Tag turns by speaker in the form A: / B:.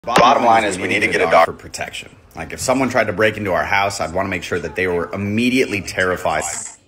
A: Bottom line is we need to get a dog for protection. Like if someone tried to break into our house, I'd want to make sure that they were immediately terrified.